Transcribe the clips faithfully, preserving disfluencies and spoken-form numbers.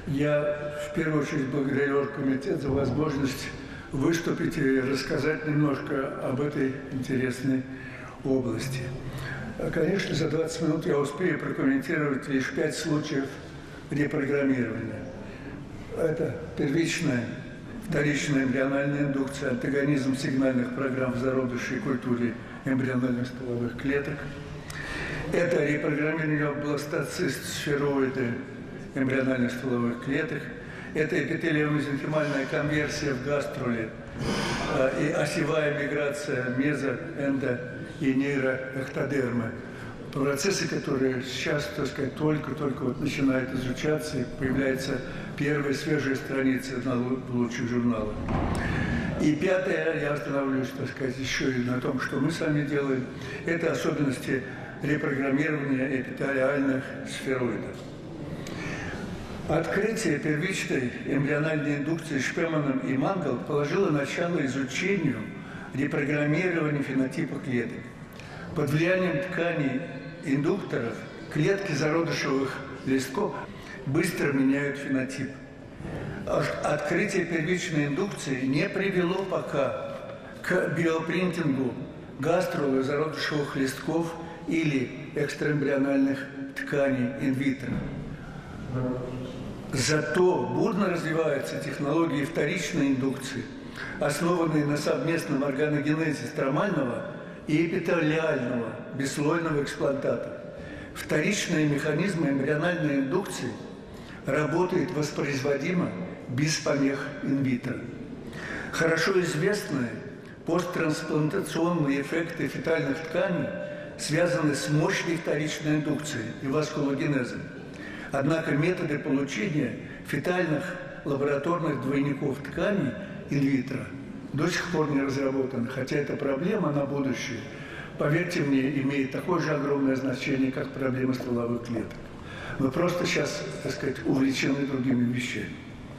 Я в первую очередь благодарю оргкомитет за возможность выступить и рассказать немножко об этой интересной области. Конечно, за двадцать минут я успею прокомментировать лишь пять случаев репрограммирования. Это первичная, вторичная эмбриональная индукция, антагонизм сигнальных программ в зародыше и культуре эмбриональных стволовых клеток. Это репрограммирование бластоцист, сфероиды эмбриональных стволовых клеток. Это эпителиомезенхимальная конверсия в гаструле и осевая миграция мезо, эндо и нейроэктодермы. Процессы, которые сейчас, так сказать, только-только вот начинают изучаться, и появляются первые свежие страницы на лучших журналах. И пятое, я остановлюсь, так сказать, еще и на том, что мы сами делаем, это особенности репрограммирования эпителиальных сфероидов. Открытие первичной эмбриональной индукции Шпеманом и Мангл положило начало изучению репрограммирования фенотипа клеток. Под влиянием тканей индукторов клетки зародышевых листков быстро меняют фенотип. Открытие первичной индукции не привело пока к биопринтингу гаструлы зародышевых листков или экстраэмбриональных тканей инвитро. Зато бурно развиваются технологии вторичной индукции, основанные на совместном органогенезе стромального и эпителиального бесслойного эксплантата. Вторичные механизмы эмбриональной индукции работают воспроизводимо без помех инвитро. Хорошо известные посттрансплантационные эффекты фетальных тканей связаны с мощной вторичной индукцией и васкулогенезом. Однако методы получения фетальных лабораторных двойников тканей инвитро до сих пор не разработаны, хотя эта проблема на будущее, поверьте мне, имеет такое же огромное значение, как проблема стволовых клеток. Мы просто сейчас, так сказать, увлечены другими вещами.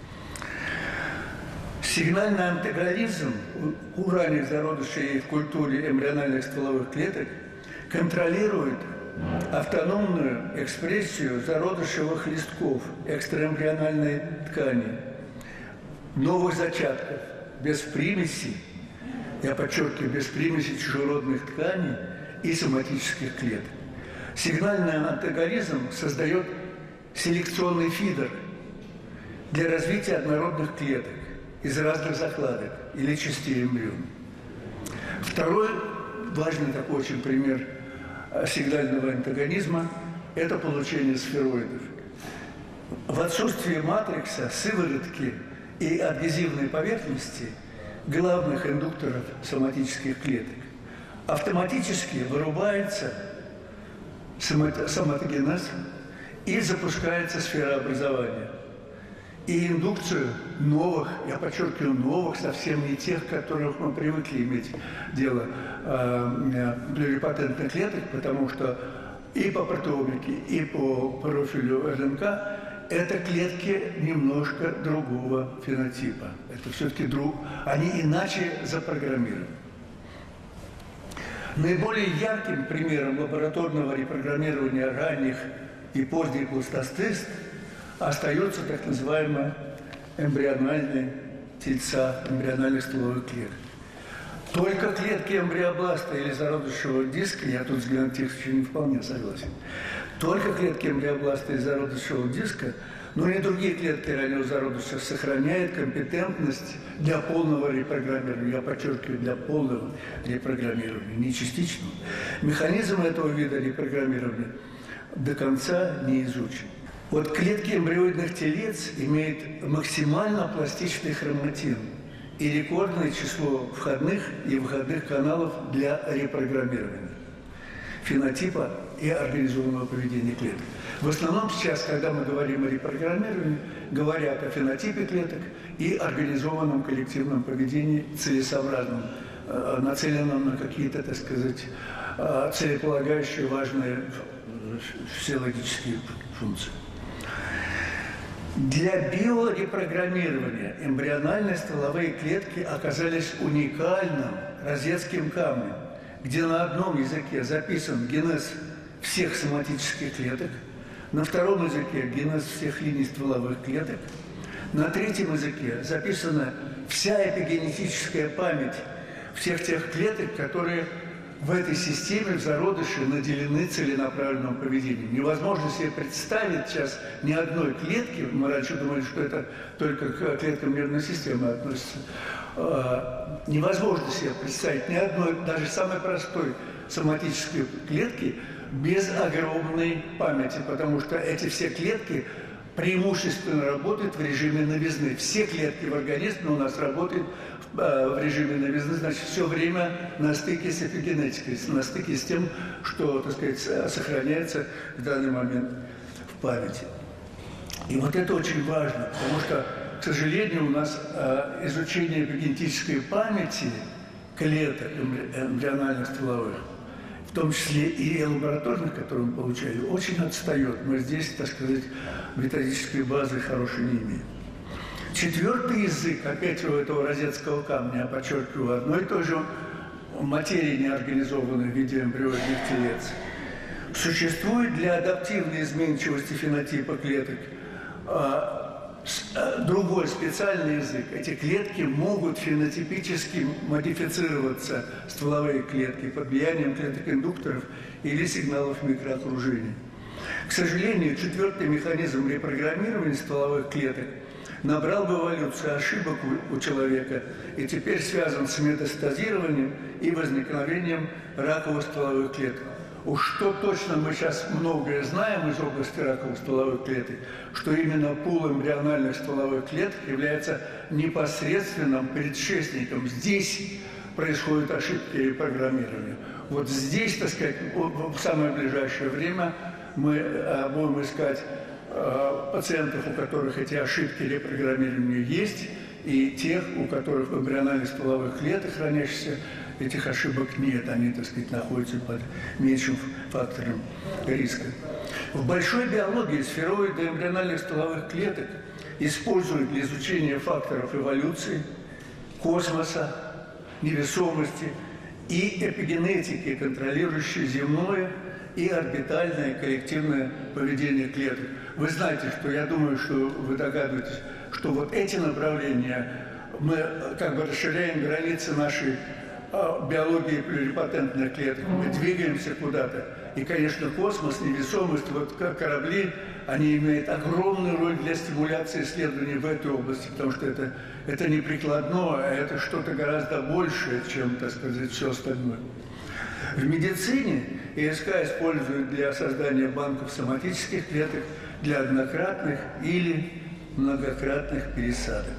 Сигнальный антагонизм у ранних зародышей в культуре эмбриональных стволовых клеток контролирует автономную экспрессию зародышевых листков экстраэмбриональной ткани, новых зачатков, без примесей, я подчеркиваю, без примесей чужеродных тканей и соматических клеток. Сигнальный антагонизм создает селекционный фидер для развития однородных клеток из разных закладок или частей эмбриона. Второй важный такой очень пример сигнального антагонизма – это получение сфероидов. В отсутствие матрикса, сыворотки и адгезивной поверхности главных индукторов соматических клеток автоматически вырубается соматогенез и запускается сферообразование. И индукцию новых, я подчеркиваю, новых, совсем не тех, которых мы привыкли иметь дело, плюрипатентных клеток, потому что и по протеомике, и по профилю РНК это клетки немножко другого фенотипа. Это все-таки друг, они иначе запрограммированы. Наиболее ярким примером лабораторного репрограммирования ранних и поздних бластоцист остается так называемая эмбриональная тельца эмбриональных стволовых клеток. Только клетки эмбриобласта или зародышевого диска, я тут с генотекстом не вполне согласен, только клетки эмбриобласта и зародышевого диска, но и другие клетки раннего зародыша сохраняют компетентность для полного репрограммирования, я подчеркиваю, для полного репрограммирования, не частичного. Механизм этого вида репрограммирования до конца не изучен. Вот клетки эмбриоидных телец имеют максимально пластичный хроматин и рекордное число входных и выходных каналов для репрограммирования фенотипа и организованного поведения клеток. В основном сейчас, когда мы говорим о репрограммировании, говорят о фенотипе клеток и организованном коллективном поведении, целесообразном, нацеленном на какие-то, так сказать, целеполагающие важные физиологические функции. Для биорепрограммирования эмбриональные стволовые клетки оказались уникальным розетским камнем, где на одном языке записан генез всех соматических клеток, На втором языке генез всех линий стволовых клеток. На третьем языке записана вся эпигенетическая память всех тех клеток, которые в этой системе в зародыше наделены целенаправленным поведением. Невозможно себе представить сейчас ни одной клетки, мы раньше думали, что это только к клеткам нервной системы относится, невозможно себе представить ни одной, даже самой простой соматической клетки без огромной памяти, потому что эти все клетки преимущественно работают в режиме новизны. Все клетки в организме у нас работают в режиме новизны, значит, все время на стыке с эпигенетикой, на стыке с тем, что, так сказать, сохраняется в данный момент в памяти. И вот это очень важно, потому что, к сожалению, у нас изучение эпигенетической памяти клеток эмбриональных стволовых, в том числе и лабораторных, которые мы получали, очень отстает. Мы здесь, так сказать, методической базы хорошей не имеем. Четвертый язык, опять у этого розетского камня, я подчеркиваю, одной и той же материи неорганизованной в виде эмбрионных телец, существует для адаптивной изменчивости фенотипа клеток другой специальный язык. Эти клетки могут фенотипически модифицироваться, стволовые клетки, под влиянием клеток-индукторов или сигналов микроокружения. К сожалению, четвертый механизм репрограммирования стволовых клеток набрал в эволюции ошибок у, у человека и теперь связан с метастазированием и возникновением раковых стволовых клеток. Уж что точно мы сейчас многое знаем из области раковых стволовых клеток, что именно пул эмбриональных стволовых клеток является непосредственным предшественником. Здесь происходят ошибки репрограммирования. Вот здесь, так сказать, в самое ближайшее время мы будем искать пациентов, у которых эти ошибки репрограммирования есть, и тех, у которых в эмбриональных стволовых клетках хранящихся этих ошибок нет, они, так сказать, находятся под меньшим фактором риска. В большой биологии сфероиды эмбриональных стволовых клеток используют для изучения факторов эволюции, космоса, невесомости и эпигенетики, контролирующей земное и орбитальное коллективное поведение клеток. Вы знаете, что я думаю, что вы догадываетесь, что вот эти направления мы как бы расширяем границы нашей биологии плюрипатентных клеток. Мы двигаемся куда-то. И, конечно, космос, невесомость, вот как корабли, они имеют огромную роль для стимуляции исследований в этой области, потому что это, это не прикладное, а это что-то гораздо большее, чем, так сказать, все остальное. В медицине ИСК используют для создания банков соматических клеток для однократных или многократных пересадок.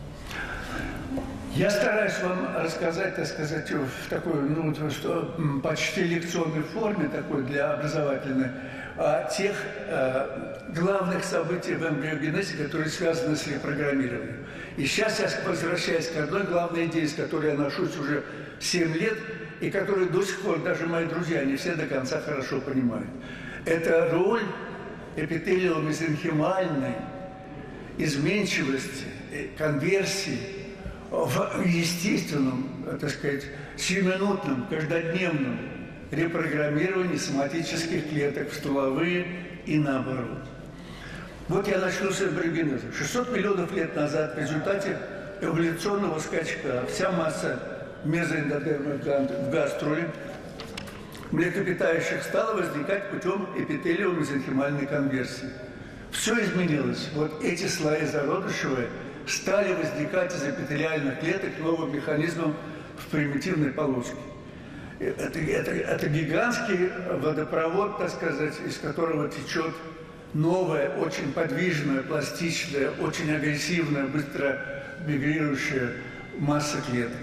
Я стараюсь вам рассказать, так сказать, в такой, ну, что, почти лекционной форме, такой для образовательной, о тех э, главных событиях в эмбриогенезе, которые связаны с репрограммированием. И сейчас я возвращаюсь к одной главной идее, с которой я ношусь уже семь лет, и которую до сих пор даже мои друзья не все до конца хорошо понимают. Это роль эпителиомезенхимальной изменчивости, конверсии в естественном, так сказать, сиюминутном, каждодневном репрограммировании соматических клеток в стволовые и наоборот. Вот я начну с эмбриогенеза. шестьсот миллионов лет назад в результате эволюционного скачка вся масса мезоэндодермы в гастроле млекопитающих стала возникать путем эпителиомезенхимальной конверсии. Все изменилось. Вот эти слои зародышевые стали возникать из эпителиальных клеток новым механизмом в примитивной полоске. Это, это, это гигантский водопровод, так сказать, из которого течет новая, очень подвижная, пластичная, очень агрессивная, быстро мигрирующая масса клеток.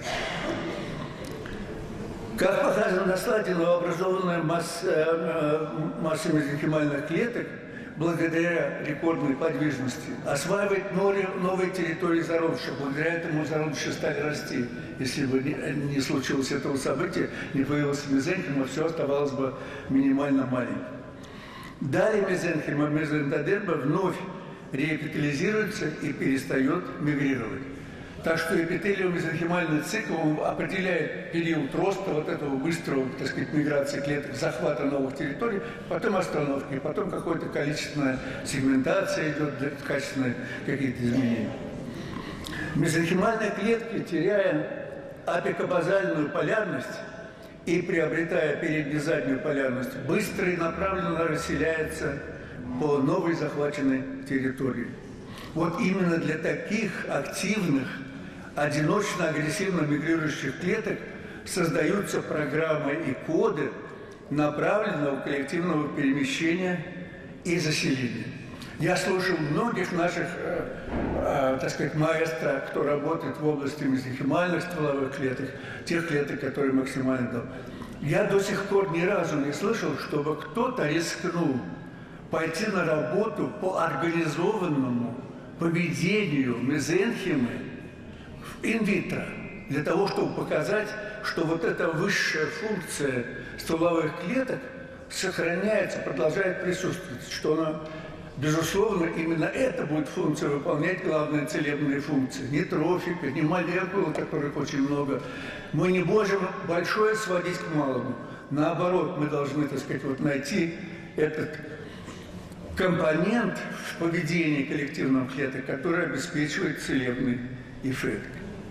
Как показано на слайде, новообразованная масса, масса мезенхимальных клеток благодаря рекордной подвижности осваивает новые территории зародыша. Благодаря этому зародыши стали расти. Если бы не случилось этого события, не появился мезенхима, все оставалось бы минимально маленьким. Далее мезенхима, мезоэндодерма вновь реэпителизируется и перестает мигрировать. Так что эпителиомезонхимальный цикл он определяет период роста вот этого быстрого, так сказать, миграции клеток, захвата новых территорий, потом остановки, потом какое-то количественная сегментация идет, качественные какие-то изменения. Мезонхимальные клетки, теряя апикобазальную полярность и приобретая переднюю и заднюю полярность, быстро и направленно расселяются по новой захваченной территории. Вот именно для таких активных, одиночно агрессивно мигрирующих клеток создаются программы и коды направленного коллективного перемещения и заселения. Я слушал многих наших, э, э, так сказать, маэстро, кто работает в области мезонхимальных стволовых клеток, тех клеток, которые максимально дал. Я до сих пор ни разу не слышал, чтобы кто-то рискнул пойти на работу по организованному поведению мезенхимы инвитро, для того, чтобы показать, что вот эта высшая функция стволовых клеток сохраняется, продолжает присутствовать, что она, безусловно, именно эта будет функция выполнять главные целебные функции. Не трофика, не молекулы, которых очень много. Мы не можем большое сводить к малому. Наоборот, мы должны, так сказать, вот найти этот компонент в поведении коллективного клеток, который обеспечивает целебный эффект.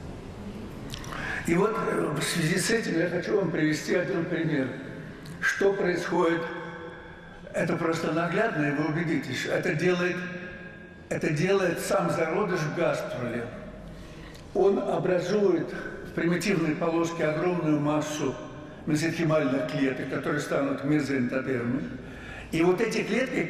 И вот в связи с этим я хочу вам привести один пример. Что происходит? Это просто наглядно, и вы убедитесь. Это делает, это делает сам зародыш в гастроле. Он образует в примитивной полоске огромную массу мезонхимальных клеток, которые станут мезоэнтодермой. И вот эти клетки,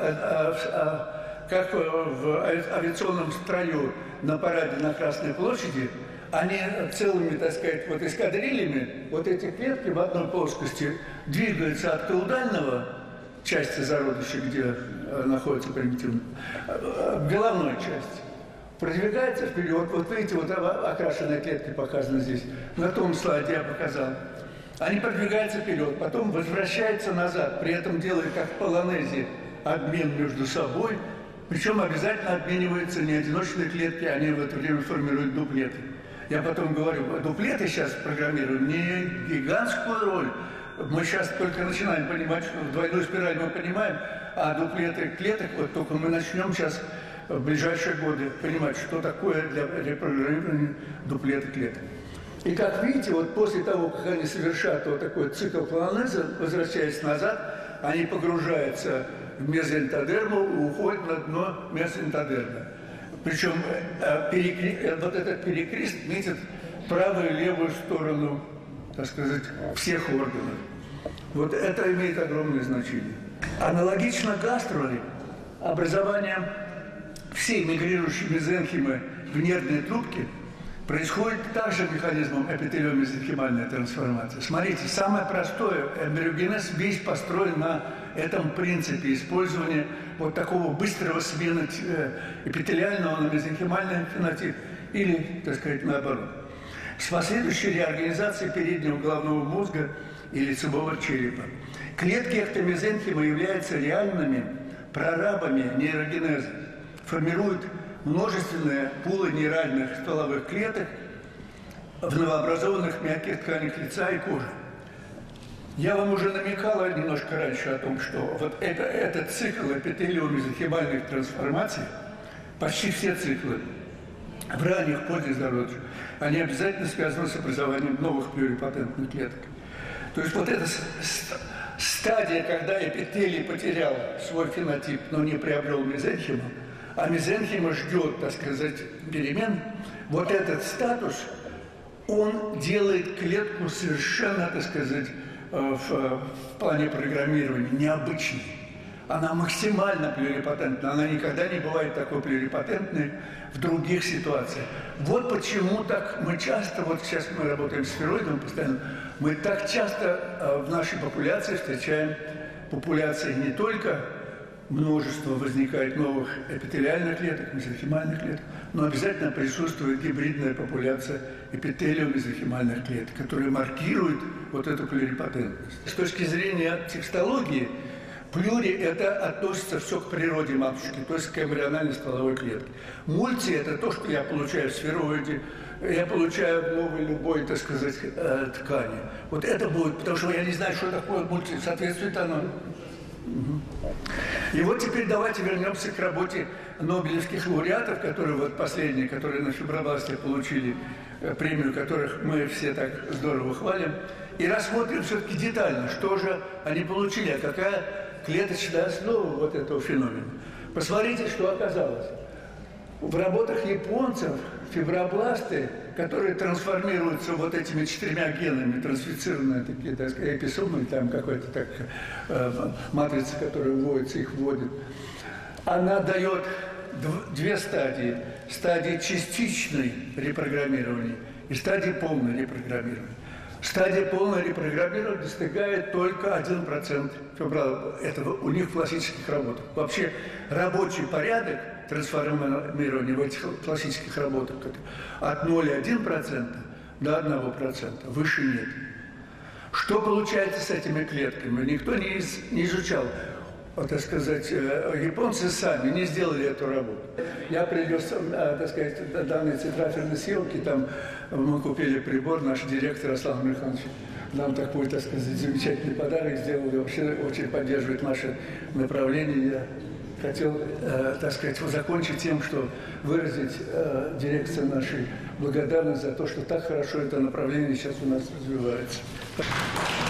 как, как в авиационном строю на параде на Красной площади, они целыми, так сказать, вот эскадрильями, вот эти клетки в одной плоскости двигаются от каудального части зародыша, где находится примитивная, к головной части. Продвигается вперед. Вот видите, вот окрашенные клетки показаны здесь. На том слайде я показал. Они продвигаются вперед, потом возвращаются назад, при этом делая, как в полонезе, обмен между собой. Причем обязательно обмениваются не одиночные клетки, они в это время формируют дуплеты. Я потом говорю, дуплеты сейчас программируем не гигантскую роль. Мы сейчас только начинаем понимать, что в двойную спираль мы понимаем, а дуплеты клеток, вот только мы начнем сейчас в ближайшие годы понимать, что такое для репрограммирования дуплеты клеток. И как видите, вот после того, как они совершают вот такой цикл полонеза, возвращаясь назад, они погружаются в мезоэнтодерму и уходят на дно мезоэнтодерма. Причем перекри... вот этот перекрест метит правую и левую сторону, так сказать, всех органов. Вот это имеет огромное значение. Аналогично гастроле, образование всей мигрирующей мезенхимы в нервной трубке происходит также механизмом эпителиомезонхимальной трансформации. Смотрите, самое простое, эмбриогенез весь построен на этом принципе использования вот такого быстрого смены эпителиального на мезонхимальный фенотип или, так сказать, наоборот. С последующей реорганизацией переднего головного мозга и лицевого черепа. Клетки эктомезенхимы являются реальными прорабами нейрогенеза, формируют множественные пулы нейральных стволовых клеток в новообразованных мягких тканях лица и кожи. Я вам уже намекала немножко раньше о том, что вот это, этот цикл эпителиомезонхимальных трансформаций, почти все циклы в ранних поздних зародышах, они обязательно связаны с образованием новых плюрипатентных клеток. То есть вот эта стадия, когда эпителий потерял свой фенотип, но не приобрел мезенхиму, а мезенхима ждет, так сказать, перемен, вот этот статус, он делает клетку совершенно, так сказать, в, в плане программирования необычной. Она максимально плюрипатентна, она никогда не бывает такой плюрипатентной в других ситуациях. Вот почему так мы часто, вот сейчас мы работаем с сфероидом постоянно, мы так часто в нашей популяции встречаем популяции не только множество возникает новых эпителиальных клеток, мезонхимальных клеток, но обязательно присутствует гибридная популяция эпителиомезонхимальных клеток, которая маркирует вот эту плюрипатентность. С точки зрения текстологии, Плюри – это относится все к природе матушки, то есть к эмбриональной стволовой клетке. Мульти – это то, что я получаю в сфероиде, я получаю в новой любой, так сказать, ткани. Вот это будет, потому что я не знаю, что такое мульти, соответствует оно. И вот теперь давайте вернемся к работе нобелевских лауреатов, которые вот последние, которые на фибробласте получили премию, которых мы все так здорово хвалим, и рассмотрим все-таки детально, что же они получили, а какая клеточная основа вот этого феномена. Посмотрите, что оказалось. В работах японцев фибробласты, которые трансформируются вот этими четырьмя генами, трансфицированные такие, так сказать, эписомы, там какая-то так, э, матрица, которая вводится, их вводит, она дает дв две стадии. Стадии частичной репрограммирования и стадии полной репрограммирования. Стадия полного репрограммирования достигает только один процент этого у них в классических работах. Вообще рабочий порядок трансформирования в этих классических работах от ноль целых одной десятой процента до одного процента, выше нет. Что получается с этими клетками? Никто не, из, не изучал. Вот, так сказать, японцы сами не сделали эту работу. Я привез, так сказать, данные цифрофильной съемки, там мы купили прибор, наш директор Аслан Михайлович нам такой, так сказать, замечательный подарок сделал, и вообще очень поддерживает наше направление. Я хотел, так сказать, закончить тем, что выразить дирекции нашей благодарность за то, что так хорошо это направление сейчас у нас развивается.